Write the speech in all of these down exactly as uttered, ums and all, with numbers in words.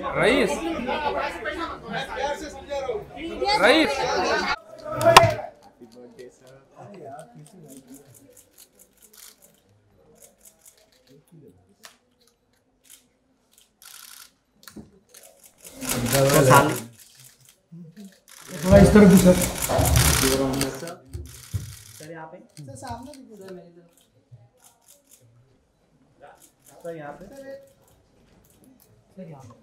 Rice rice थोड़ा इस तरफ भी सर। सर यहाँ पे सर सामने भी सर मेरी तरफ सर यहाँ पे सर यहाँ पे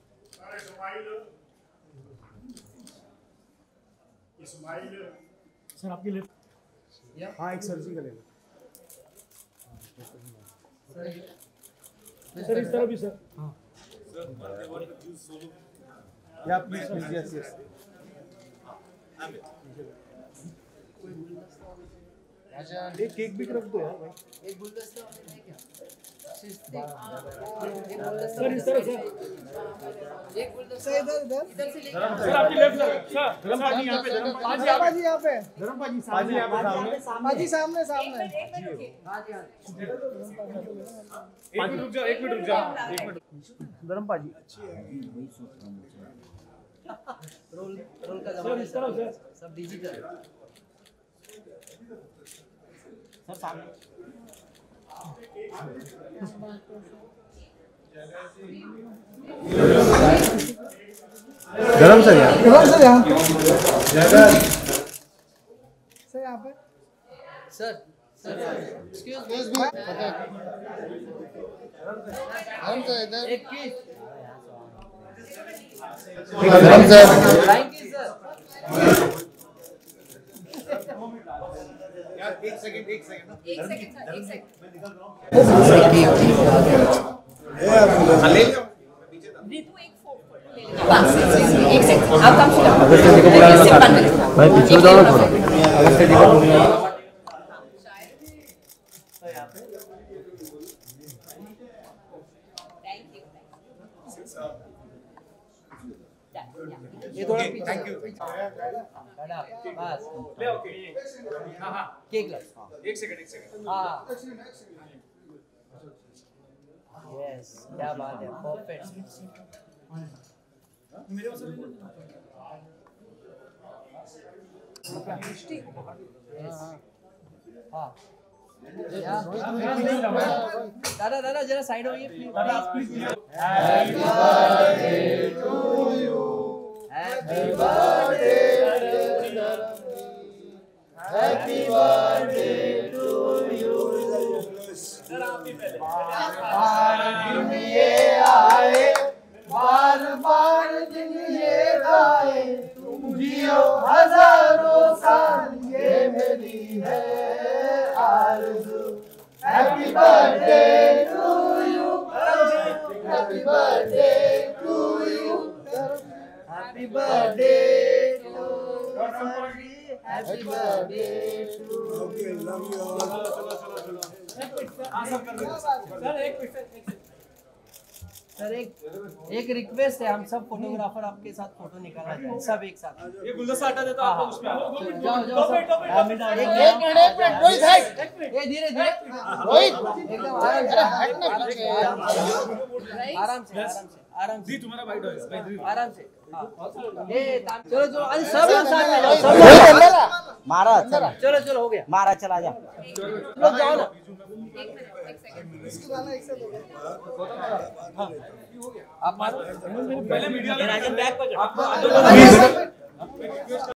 सर आपकी लेफ्ट। हाँ एक सर्जी का लेना सर इस तरफ भी सर। हाँ या प्लीज प्लीज यस यस। एक केक भी रख दो यार भाई। एक गुलदस्ता है क्या सर इस तरफ सर। एक गुलदस्ता इधर इधर इधर से लेकर सर आपकी लेफ्ट सर। धर्म पाजी यहाँ पे धर्म पाजी यहाँ पे धर्म पाजी पाजी यहाँ पे सामने पाजी सामने सामने। हाँ जी हाँ एक मिनट रुक जाओ एक मिनट रुक जाओ एक मिनट धर्म पाजी रोल रोल का जमाना है सर सब डिजिटल सर सामने गरम सर यहाँ गरम सर यहाँ सर यहाँ पे सर सर एक्सक्यूज मी हम तो इधर एक किस गरम सर थैंक यू सर यार एक सेकंड एक सेकंड एक सेकंड सर एक सेकंड रितु एक फोटो ले लेना बस एक सेकंड अब काम शुरू भाई पीछे जाओ थोड़ा अगस्त जी का बोलना थैंक यू ये थोड़ा पीछे थैंक यू बस ले ओके हां हां केक ला एक सेकंड एक सेकंड हां यस क्या बात है परफेक्ट मेरे पास हाँ दादा दादा जरा साइड होइए please happy birthday to you happy birthday happy birthday to you बार दिन ये आए बार बार दिन ये आए तुम जियो हजारों साल ये मेरी है आरज़ू happy birthday to you happy birthday to you happy birthday to happy birthday to sir एक सर एक एक रिक्वेस्ट है हम सब फोटोग्राफर आपके साथ फोटो निकालना चाहते हैं सब एक साथ ये गुलदस्ता हटा देता आपको उसमें जाओ जाओ सब एक मिनट एक मिनट रोहित है ये धीरे धीरे रोहित एकदम आराम से आराम से आराम से आराम से जी तुम्हारा भाई डॉ आराम से ये चलो चलो अरे सब लोग साथ में जाओ सब मारा चलो चलो चलो हो गया मारा चला जा लोग जाओ ना एक मिनट एक सेकंड इसको गाना एक साथ होगा। आप मारो पहले मीडिया राजन बैग पर आप